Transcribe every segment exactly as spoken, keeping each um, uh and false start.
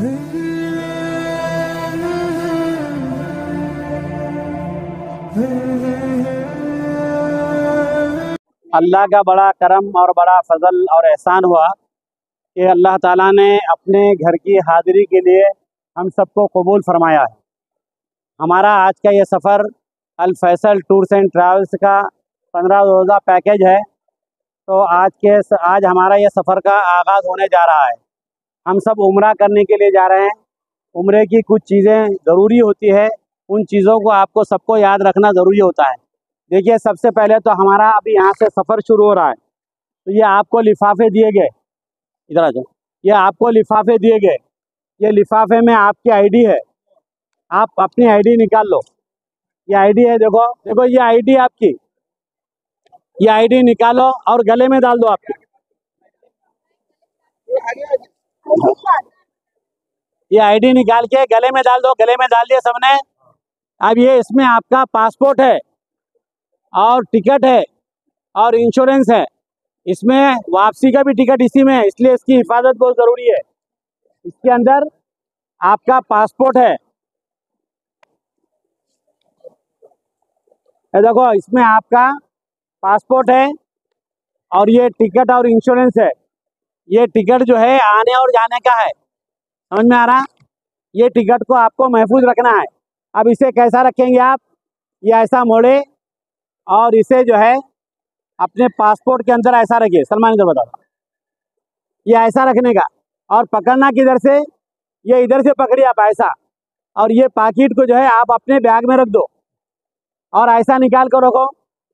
अल्लाह का बड़ा करम और बड़ा फजल और एहसान हुआ कि अल्लाह ताला ने अपने घर की हाज़िरी के लिए हम सबको कबूल फरमाया है। हमारा आज का ये सफ़र Al Faisal tours and travels का पंद्रह रोज़ा पैकेज है। तो आज के आज हमारा ये सफ़र का आगाज़ होने जा रहा है। हम सब उम्रा करने के लिए जा रहे हैं। उम्रे की कुछ चीज़ें ज़रूरी होती है, उन चीज़ों को आपको सबको याद रखना ज़रूरी होता है। देखिए, सबसे पहले तो हमारा अभी यहाँ से सफ़र शुरू हो रहा है, तो ये आपको लिफाफे दिए गए, इधर आ जाओ, ये आपको लिफाफे दिए गए। ये लिफाफे में आपकी आईडी है, आप अपनी आईडी निकाल लो। ये आईडी है, देखो देखो ये आईडी आपकी, ये आईडी निकालो और गले में डाल दो आपकी। ये आईडी निकाल के गले में डाल दो। गले में डाल दिया सबने। अब ये इसमें आपका पासपोर्ट है और टिकट है और इंश्योरेंस है। इसमें वापसी का भी टिकट इसी में है, इसलिए इसकी हिफाजत बहुत ज़रूरी है। इसके अंदर आपका पासपोर्ट है, ये देखो इसमें आपका पासपोर्ट है और ये टिकट और इंश्योरेंस है। ये टिकट जो है आने और जाने का है, समझ में आ रहा? ये टिकट को आपको महफूज रखना है। अब इसे कैसा रखेंगे आप? ये ऐसा मोड़े और इसे जो है अपने पासपोर्ट के अंदर ऐसा रखिए। सलमान इधर बताओ, ये ऐसा रखने का और पकड़ना किधर से? ये इधर से पकड़िए आप ऐसा, और ये पैकेट को जो है आप अपने बैग में रख दो और ऐसा निकाल कर रखो।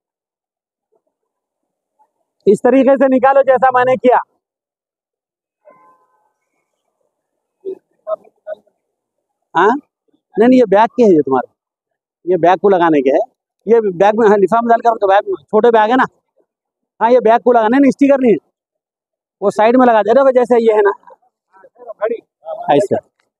इस तरीके से निकालो जैसा मैंने किया। हाँ नहीं नहीं, ये बैग के है, ये तुम्हारे, ये बैग को लगाने के है। ये बैग में, हाँ, लिफाफा में डालकर, तो बैग में छोटे बैग है ना, हाँ ये बैग को लगाना है ना, स्टिकर नहीं है, वो साइड में लगा दे रहे हो जैसे ये है ना, ऐसे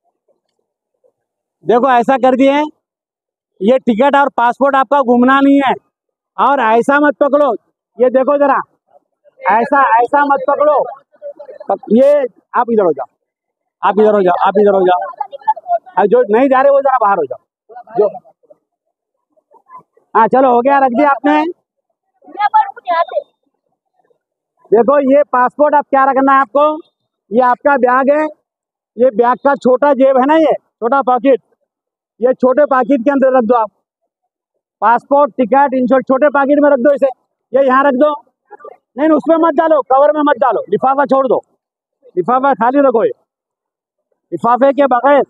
देखो ऐसा कर दिए। ये टिकट और पासपोर्ट आपका घूमना नहीं है, और ऐसा मत पकड़ो, ये देखो जरा, ऐसा ऐसा मत पकड़ो। ये आप इधर हो जाओ, आप इधर हो जाओ, आप इधर हो जाओ, जो नहीं जा रहे वो जरा बाहर हो जाओ। जो हाँ चलो हो गया, रख दिया आपने। देखो ये पासपोर्ट अब क्या रखना है आपको, ये आपका बैग है, ये बैग का छोटा जेब है ना, ये छोटा पॉकेट, ये छोटे पॉकेट के अंदर रख दो आप। पासपोर्ट, टिकट, इंश्योरेंस छोटे पॉकेट में रख दो इसे, ये यहाँ रख दो। नहीं उसमें मत डालो, कवर में मत डालो, लिफाफा छोड़ दो, लिफाफा खाली रखो। ये लिफाफे के बगैर,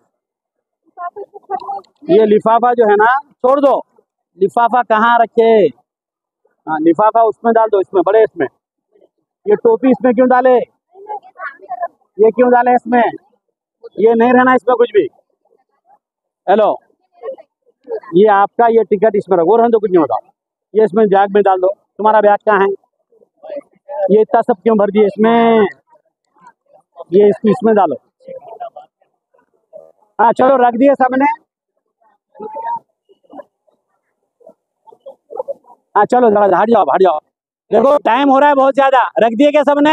ये लिफाफा जो है ना छोड़ दो। लिफाफा कहाँ रखे? हाँ लिफाफा उसमें डाल दो, इसमें बड़े इसमें। ये टोपी इसमें क्यों डाले? ये क्यों डाले इसमें? ये नहीं रहना इसमें कुछ भी। हेलो, ये आपका ये टिकट इसमें रखो, रहने दो, कुछ नहीं होता। ये इसमें बैग में डाल दो। तुम्हारा बैग कहाँ है? ये इतना सब क्यों भर दिए इसमें? ये इसको इसमें डालो। हाँ चलो रख दिए सबने। हाँ चलो जरा हट जाओ, हट जाओ, देखो टाइम हो रहा है बहुत ज्यादा। रख दिए क्या सबने?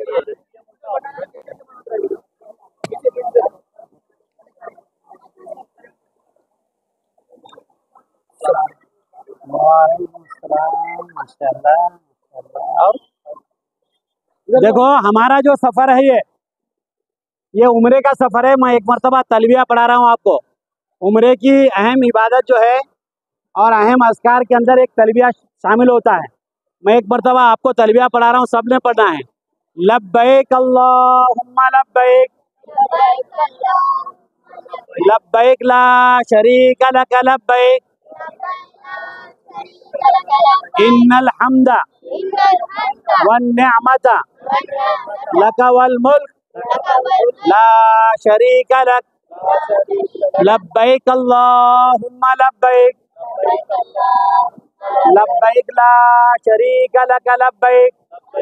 और देखो हमारा जो सफर है, ये ये उम्रे का सफर है। मैं एक मरतबा तलबिया पढ़ा रहा हूँ आपको। उम्रे की अहम इबादत जो है और अहम अस्कार के अंदर एक तलबिया शामिल होता है। मैं एक मरतबा आपको तलबिया पढ़ा रहा हूँ, सबने पढ़ना है। लब्बैक अल्लाहुम्मा लब्बैक, लब्बैक ला शरीक लक लब्बैक, इन्नल हम्दा वन निअमता लक वल मुल्क ला शरीक लक, लब्बैक अल्लाहुम्मा लब्बैक, लब्बैक ला शरीक लक लब्बैक,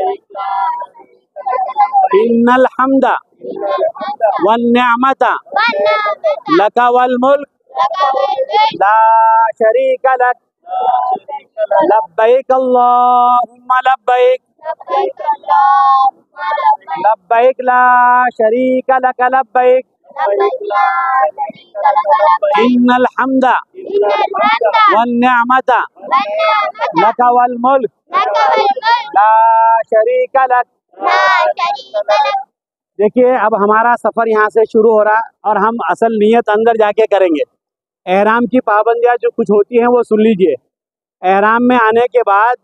इन्नल हम्दा वन निअमता लक वल मुल्क ला शरीक लक, लब्बैक अल्लाहुम्मा लब्बैक, लब्बैक ला शरीक लक लब्बैक, इन्नल हम्दा वन निअमता लक वल मुल्क ला शरीका लक। देखिए, अब हमारा सफ़र यहाँ से शुरू हो रहा और हम असल नियत अंदर जाके करेंगे। एहराम की पाबंदियाँ जो कुछ होती हैं वो सुन लीजिए। एहराम में आने के बाद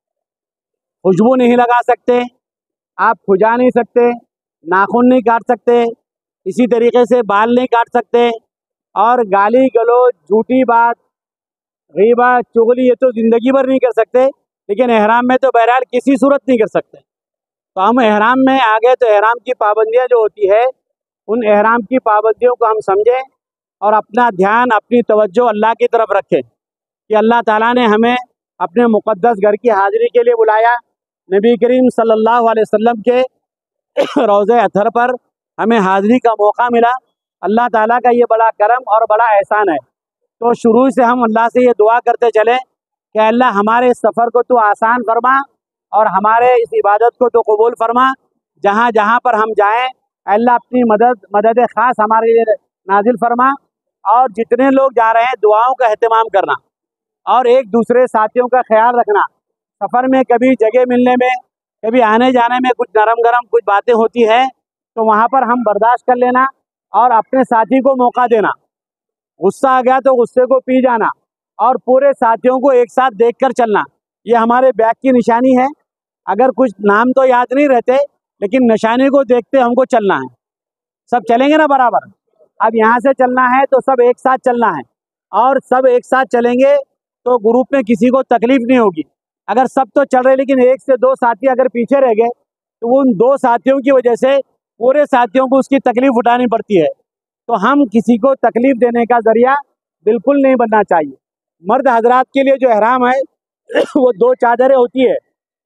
खुशबू नहीं लगा सकते, आप खुजा नहीं सकते, नाखून नहीं काट सकते, इसी तरीके से बाल नहीं काट सकते, और गाली गलौज, झूठी बात, गीबत, चुगली ये तो ज़िंदगी भर नहीं कर सकते, लेकिन एहराम में तो बहरहाल किसी सूरत नहीं कर सकते। तो हम एहराम में आ गए तो एहराम की पाबंदियाँ जो होती है उन एहराम की पाबंदियों को हम समझें और अपना ध्यान, अपनी तवज्जो अल्लाह की तरफ रखें कि अल्लाह ताला ने हमें अपने मुक़द्दस घर की हाज़िरी के लिए बुलाया। नबी करीम सल्लल्लाहु अलैहि वसल्लम के रोज़े अतहर पर हमें हाज़िरी का मौका मिला। अल्लाह ताला का ये बड़ा करम और बड़ा एहसान है। तो शुरू से हम अल्लाह से ये दुआ करते चलें कि अल्लाह हमारे इस सफ़र को तो आसान फरमा और हमारे इस इबादत को तो कबूल फरमा। जहाँ जहाँ पर हम जाएं अल्लाह अपनी मदद मदद ख़ास हमारे लिए नाजिल फरमा। और जितने लोग जा रहे हैं दुआओं का अहतमाम करना और एक दूसरे साथियों का ख्याल रखना। सफ़र में कभी जगह मिलने में, कभी आने जाने में कुछ नरम गरम कुछ बातें होती हैं तो वहाँ पर हम बर्दाश्त कर लेना और अपने साथी को मौका देना। गुस्सा आ गया तो गुस्से को पी जाना और पूरे साथियों को एक साथ देखकर चलना, ये हमारे बैग की निशानी है। अगर कुछ नाम तो याद नहीं रहते लेकिन निशानी को देखते हमको चलना है। सब चलेंगे ना बराबर? अब यहाँ से चलना है तो सब एक साथ चलना है और सब एक साथ चलेंगे तो ग्रुप में किसी को तकलीफ़ नहीं होगी। अगर सब तो चल रहे लेकिन एक से दो साथी अगर पीछे रह गए तो उन दो साथियों की वजह से पूरे साथियों को उसकी तकलीफ़ उठानी पड़ती है। तो हम किसी को तकलीफ़ देने का ज़रिया बिल्कुल नहीं बनना चाहिए। मर्द हजरात के लिए जो एहराम है वो दो चादरें होती है,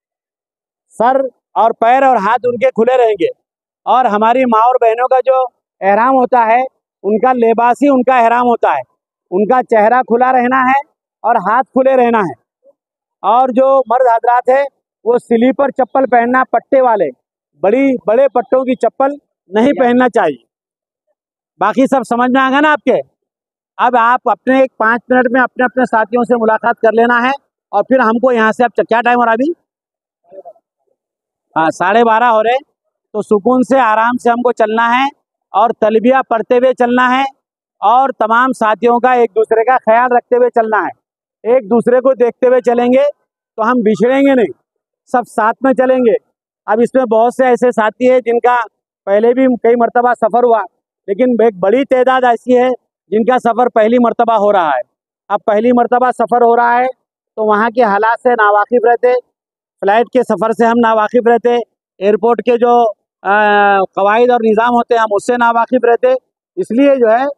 सर और पैर और हाथ उनके खुले रहेंगे। और हमारी माँ और बहनों का जो एहराम होता है उनका लिबास ही उनका एहराम होता है। उनका चेहरा खुला रहना है और हाथ खुले रहना है। और जो मर्द हजरात है वो स्लीपर चप्पल पहनना, पट्टे वाले बड़ी बड़े पट्टों की चप्पल नहीं पहनना चाहिए। बाकी सब समझ में आ गया ना आपके? अब आप अपने एक पाँच मिनट में अपने अपने साथियों से मुलाकात कर लेना है और फिर हमको यहाँ से, अब क्या टाइम हो रहा अभी? हाँ, साढ़े बारह हो रहे। तो सुकून से आराम से हमको चलना है और तलबिया पढ़ते हुए चलना है और तमाम साथियों का एक दूसरे का ख्याल रखते हुए चलना है। एक दूसरे को देखते हुए चलेंगे तो हम बिछड़ेंगे नहीं, सब साथ में चलेंगे। अब इसमें बहुत से ऐसे साथी हैं जिनका पहले भी कई मरतबा सफ़र हुआ, लेकिन एक बड़ी तादाद ऐसी है जिनका सफ़र पहली मरतबा हो रहा है। अब पहली मरतबा सफ़र हो रहा है तो वहाँ के हालात से नावाकिफ़ रहते, फ़्लाइट के सफ़र से हम नावाकिफ़ रहते, एयरपोर्ट के जो कवायद और निज़ाम होते हैं हम उससे नावाकिफ़ रहते। इसलिए जो है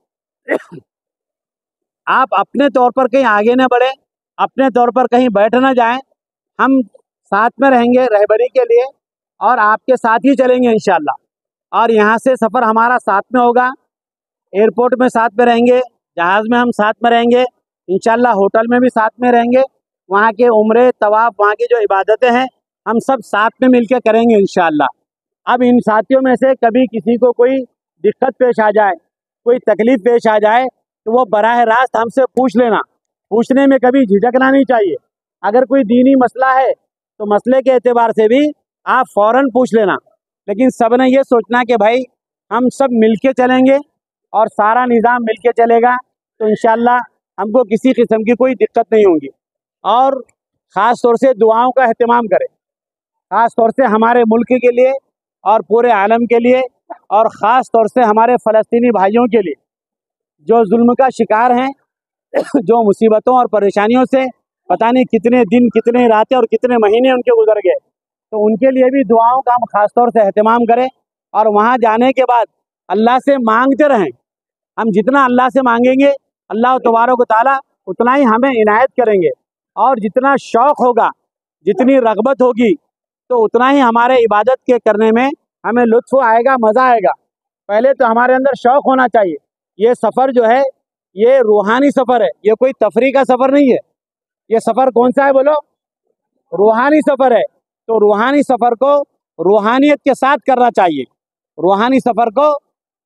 आप अपने तौर पर कहीं आगे न बढ़ें, अपने तौर पर कहीं बैठ ना जाएं। हम साथ में रहेंगे रहबरी के लिए और आपके साथ ही चलेंगे इंशाअल्लाह। और यहाँ से सफ़र हमारा साथ में होगा, एयरपोर्ट में साथ में रहेंगे, जहाज़ में हम साथ में रहेंगे, इंशाअल्लाह होटल में भी साथ में रहेंगे। वहाँ के उम्रे, तवाफ़, वहाँ की जो इबादतें हैं हम सब साथ में मिलकर करेंगे इंशाअल्लाह। अब इन साथियों में से कभी किसी को कोई दिक्कत पेश आ जाए, कोई तकलीफ़ पेश आ जाए तो वो बराह रास्त हमसे पूछ लेना। पूछने में कभी झिझकना नहीं चाहिए। अगर कोई दीनी मसला है तो मसले के एतबार से भी आप फ़ौरन पूछ लेना, लेकिन सब ने ये सोचना कि भाई हम सब मिलके चलेंगे और सारा निज़ाम मिलके चलेगा तो इंशाअल्लाह हमको किसी किस्म की कोई दिक्कत नहीं होगी। और ख़ास तौर से दुआओं का अहतमाम करें, ख़ास तौर से हमारे मुल्क के लिए और पूरे आलम के लिए, और ख़ास तौर से हमारे फ़लस्तीनी भाइयों के लिए जो जुल्म का शिकार हैं, जो मुसीबतों और परेशानियों से पता नहीं कितने दिन, कितने रातें और कितने महीने उनके गुजर गए, तो उनके लिए भी दुआओं का हम ख़ास तौर से अहतमाम करें। और वहाँ जाने के बाद अल्लाह से मांगते रहें। हम जितना अल्लाह से मांगेंगे अल्लाह तबारक व तआला उतना ही हमें इनायत करेंगे। और जितना शौक़ होगा, जितनी रग़बत होगी, तो उतना ही हमारे इबादत के करने में हमें लुत्फ़ आएगा, मज़ा आएगा। पहले तो हमारे अंदर शौक़ होना चाहिए। ये सफ़र जो है ये रूहानी सफ़र है, ये कोई तफरी का सफ़र नहीं है। ये सफ़र कौन सा है बोलो? रूहानी सफ़र है। तो रूहानी सफ़र को रूहानियत के साथ करना चाहिए। रूहानी सफ़र को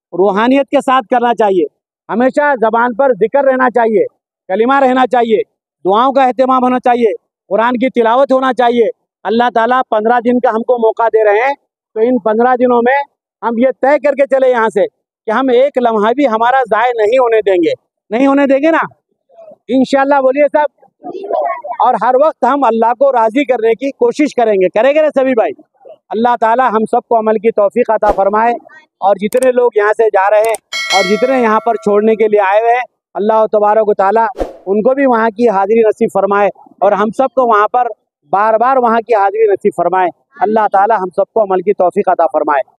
रूहानियत के साथ करना चाहिए। हमेशा ज़बान पर जिक्र रहना चाहिए, कलिमा रहना चाहिए, दुआओं का एहतमाम होना चाहिए, कुरान की तिलावत होना चाहिए। अल्लाह ताला पंद्रह दिन का हमको मौका दे रहे हैं, तो इन पंद्रह दिनों में हम ये तय करके चले यहाँ से कि हम एक लम्हा भी हमारा ज़ाय नहीं होने देंगे। नहीं होने देंगे ना, इंशाअल्लाह, बोलिए सब। और हर वक्त हम अल्लाह को राज़ी करने की कोशिश करेंगे। करेंगे ना सभी भाई? अल्लाह ताला हम सबको अमल की तौफीक अता फरमाए। और जितने लोग यहाँ से जा रहे हैं और जितने यहाँ पर छोड़ने के लिए आए हुए हैं, अल्लाह तबारक व तआला उनको भी वहाँ की हाज़िरी नसीब फरमाए और हम सबको वहाँ पर बार बार वहाँ की हाज़िरी नसीब फरमाए। अल्लाह ताला हम सबको अमल की तौफीक अता फरमाए।